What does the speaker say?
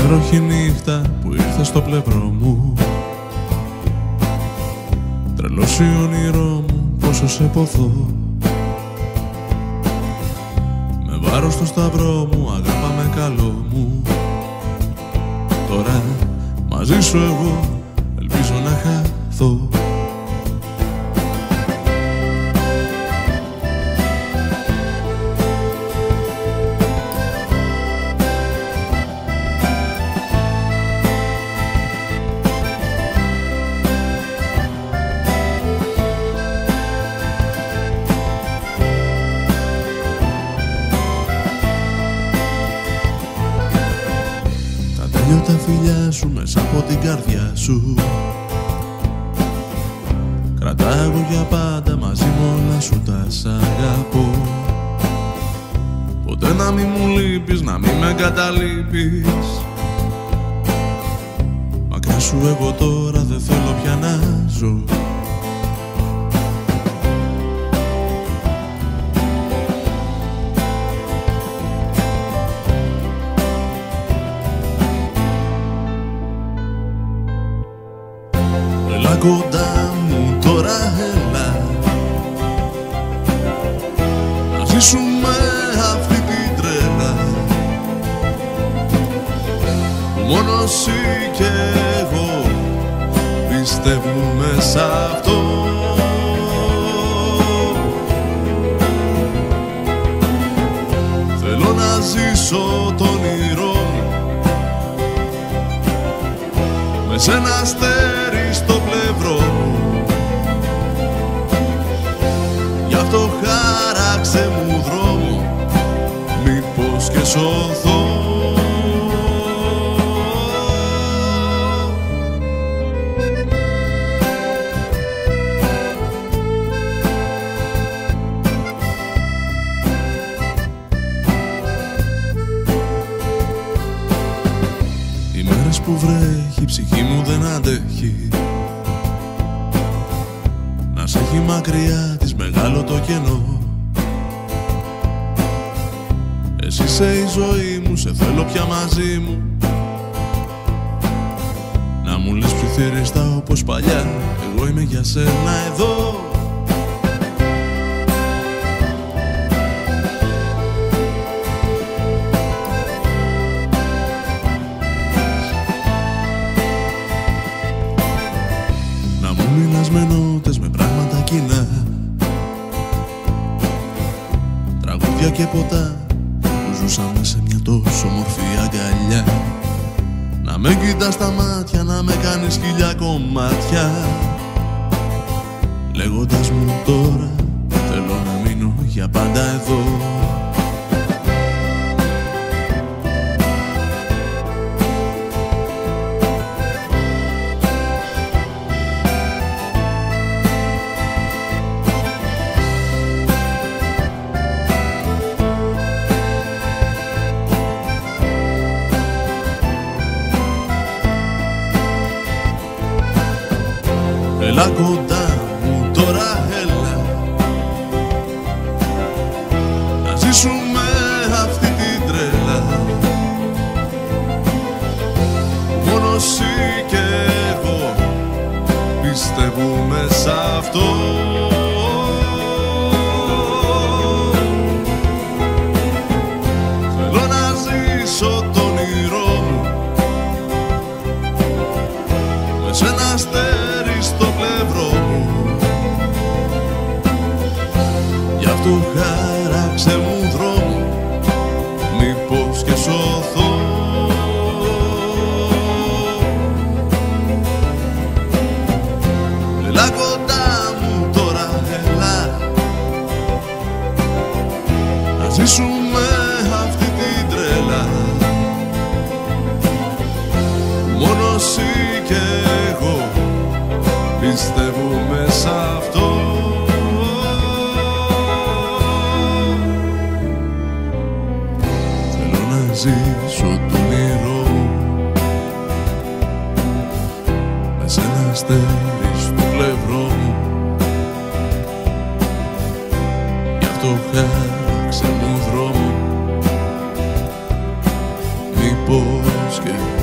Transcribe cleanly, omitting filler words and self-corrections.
υπέροχη νύχτα που ήρθε στο πλευρό μου. Τρελός η όνειρό μου, πόσο σε ποθώ. Με βάρος στο σταυρό μου, αγάπα με καλό μου. Τώρα μαζί σου εγώ ελπίζω να χαθώ. Τα φιλιά σου μέσα από την καρδιά σου κρατάω για πάντα μαζί μου όλα σου τα σ' αγαπώ. Ποτέ να μην μου λείπεις, να μην με εγκαταλείπεις. Μακριά σου εγώ τώρα δεν θέλω πια να ζω. Έλα κοντά μου τώρα, έλα να ζήσουμε αυτή την τρέλα. Μόνο εσύ και εγώ πιστεύουμε σ' αυτό. Θέλω να ζήσω το όνειρό μου με σ' ένα αστέρι στο πλευρό μου. Γι' αυτό χάραξε μου δρόμο, μήπως και σωθώ. Οι μέρες που βρέχει η ψυχή μου δεν αντέχει να σ' έχει μακριά της μεγάλο το κενό. Εσύ είσαι η ζωή μου, σε θέλω πια μαζί μου. Να μου λες ψιθυριστά όπως παλιά, εγώ είμαι για σένα εδώ. Μιλάς με νότες, με πράγματα κοινά, τραγούδια και ποτά που ζούσαμε σε μια τόσο μορφή αγκαλιά. Να με κοιτάς στα μάτια, να με κάνεις χιλιά κομμάτια, λέγοντας μου τώρα θέλω να μείνω για πάντα εδώ. Έλα κοντά μου τώρα, έλα να ζήσουμε αυτή την τρέλα. Μόνο εσύ και εγώ πιστεύουμε σ' αυτό. Θέλω να ζήσω το όνειρό μου με σ' ένα αστέρι στο πλευρό μου. Γι' αυτό χάραξε μου δρόμο, μήπως και σωθώ. Έλα κοντά μου τώρα, έλα να ζήσουμε αυτή την τρέλα. Μόνο εσύ και εγώ πιστεύουμε σ' αυτό. Θέλω να ζήσω το όνειρό με σ' ένα αστέρι στο πλευρό μου. Γι' αυτό χάραξε μου δρόμο, μήπως και